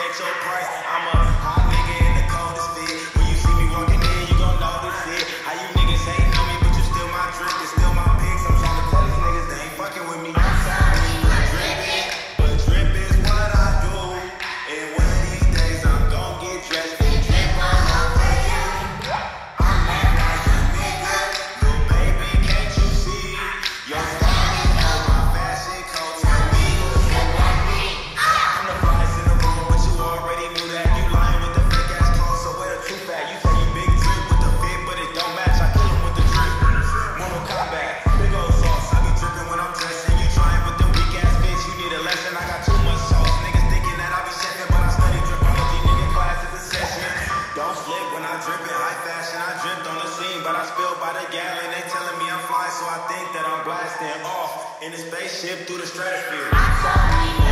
respect your price. I'm a hot nigga in the coldest fit. When you see me walking in, you gon' notice it. How you niggas hating on me, but you still my drip, it's still my pics. I'm trying to tell these niggas they ain't fucking with me. I'm sorry, but drip is what I do. And one of these days I'm gon' get dressed and drip on my face. I'm not like a nigga, little baby, can't you see? Your style is on my fashion coat, tell me who's like me. I'm the flies in the room, but you already knew that. You lying with the fake ass clothes, so where the truth at? You say you big drip with the fit, but it don't match. I kill him with the drip. Mortal Kombat, big old sauce. I be dripping when I'm dressing. You trying with the weak ass bitch, you need a lesson. I got too much sauce. Niggas thinking that I be chefing, but I study dripology. Nigga, class is a session. Don't slip when I drip in high fashion. I dripped on the scene, but I spilled by the gallon. They telling me I'm flying, so I think that I'm blasting off in a spaceship through the stratosphere.